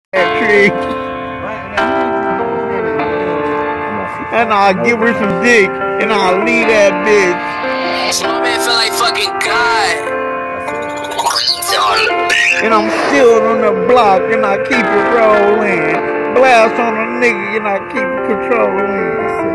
that trick. And I'll give her some dick, and I'll leave that bitch. So my man feel like fucking God. And I'm still on the block, and I keep it rolling. Blast on a nigga, and I keep it controlling.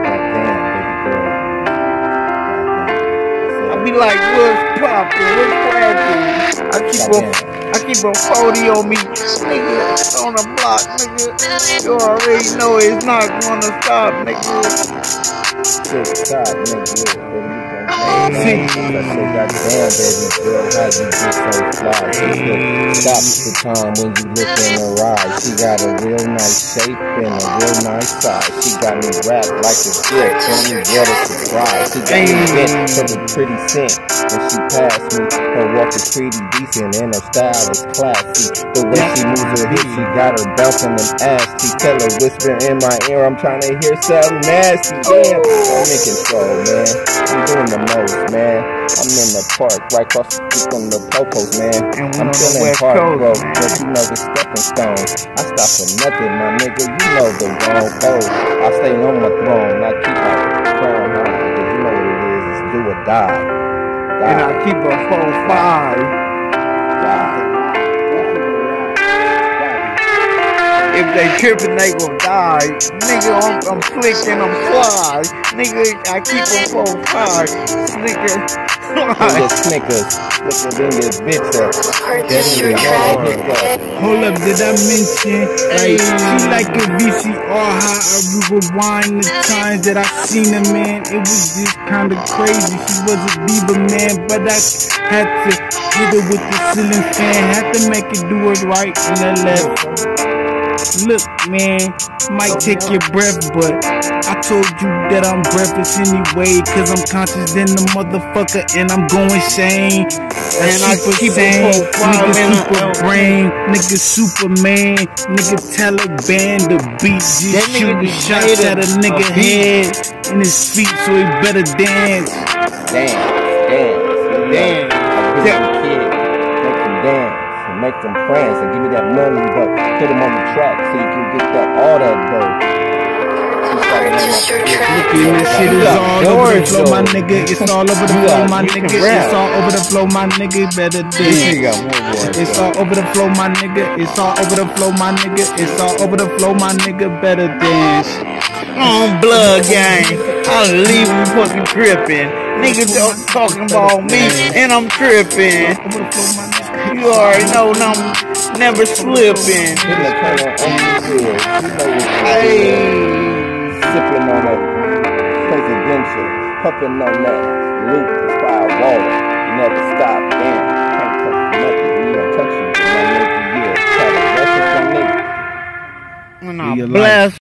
I be like, what's poppin', what's crackin'? I keep a 40 on me, nigga, on the block, nigga. You already know it's not gonna stop, nigga. Stop, nigga. Goddamn, baby girl, how you get so fly? Stop the time when you look in her eyes. She got a real nice shape and a real nice size. She got me wrapped like a gift. Tell me what a surprise. She got me bent for the pretty scent. When she passed me, her walk is pretty decent and her style is classy. The way she moves her hips, she got her bouncing them ass. She tell her whisper in my ear, I'm trying to hear something nasty. Damn, I'm in control, man. I'm doing the most, man. I'm in the park, right across the street from the Popos, man. I'm feeling hard, bro, but you know the stepping stone. I stop for nothing, my nigga. You know the wrong code. I stay on my throne. I keep my crown high, because you know what it is. It's do or die. And I keep a 4-5. If they trippin', they gon' die. Nigga, I'm slick and I'm fly. Nigga, I keep a 4-5. Slicker, fly. Snickers, slicker than this bitch up. Hold up, did I mention? Like, she like a VCR, how I rewind the times that I seen her, man. It was just kinda crazy. She was a diva, man, but I had to hit her with the ceiling fan. Had to make it do it right in the left. Look, man, might take your breath, but I told you that I'm breathless anyway, cause I'm conscious than the motherfucker and I'm going sane. And I keep sane, a 4-5, nigga super brain, nigga Superman, nigga Taliban, the beat just shooting shots at a nigga head and his feet, so he better dance. Dance. Make them friends and give me that money, but put them on the track so you can get that all that dough. This shit is all over the flow, my nigga. It's all over the flow, my nigga. It's all over the flow, my nigga. Better dance. It's all over the flow, my nigga. It's all over the flow, my nigga. It's all over the flow, my nigga. Better dance. On blood gang, I'll leave them fucking trippin'. Niggas talking about me and I'm trippin'. You already know I'm never slipping. Hey, sipping on that presidential, puffing on that loop, inspired water. Never stop, damn. Can't touch nothing. You don't touch you. My nigga, yeah. Try to rest it from me. And I bless.